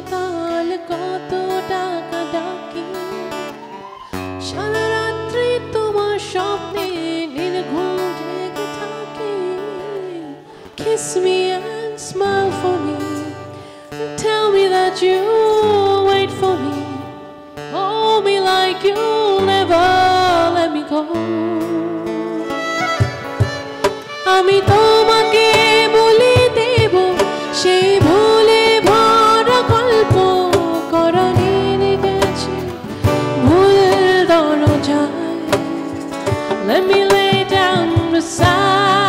সকাল কত টাকা ডাকি সারা রাত্রি তোমার স্বপ্নে নির্ঘুম জেগে থাকি Kiss me and smile for me Tell me that you wait for me Hold me like you'll never let me go আমি তোমাকে বলে দেব সেই ভুলে ভরা গল্প করণীর গেছে ভুল দরজায় Let me lay down beside